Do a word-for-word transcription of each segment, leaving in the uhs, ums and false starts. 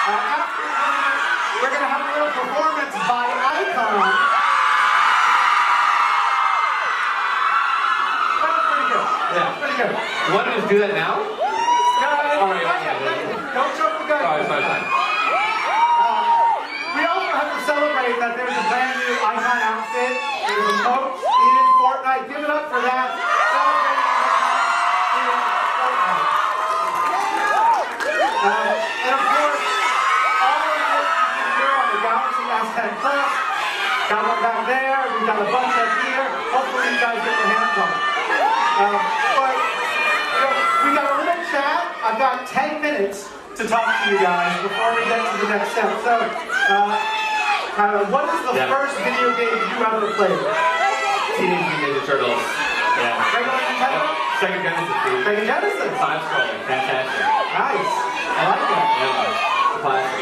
after we're going to have a little performance by Icon. That's pretty good. Yeah. Pretty good. You want to just do that now? No, All right. not yet, not yet. Don't jump the gun. Sorry, sorry, sorry. Uh, we also have to celebrate that there's a brand new Icon outfit. There's a coach in Fortnite. Give it up for that. Celebrating in Fortnite. Uh, and of course, all of this you can hear on the Galaxy S ten Plus. Got one back there. We've got a bunch up here. Hopefully you guys get your hands on it. Um, but you know, we got a little chat. I've got ten minutes to talk to you guys before we get to the next step. So, uh, uh, what is the yeah. first video game you ever played? Teenage Mutant Ninja Turtles. Yeah. Regular Nintendo? Yep. Sega Genesis, dude. Sega Genesis? Side scrolling. Fantastic. Nice. I like that. Yeah. Classic.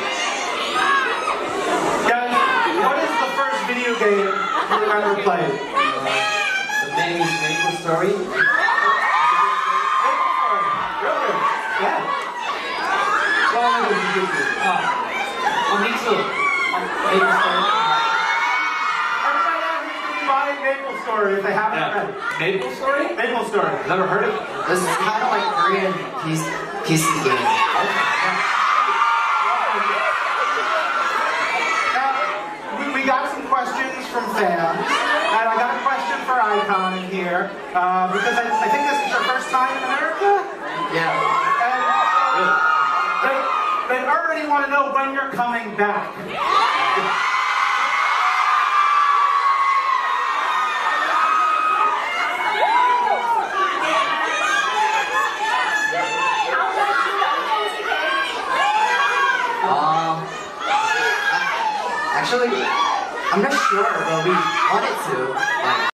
Guys, what is the first video game you ever played? Uh, the name is Maple Story. Maple Story. Real good. Yeah. Well, it was a good game. Oh. Oh, me too. Maple Story. Everybody out here should be buying Maple Story if they haven't Yeah. read it. Maple Story? Maple Story. Never heard of it. This is kind of like Korean P C game. Now, we, we got some questions from fans, and I got a question for Icon in here, uh, because I, I think this is your first time in America? Yeah. And they, they already want to know when you're coming back. Um. Actually, I'm not sure, but we wanted to. Like,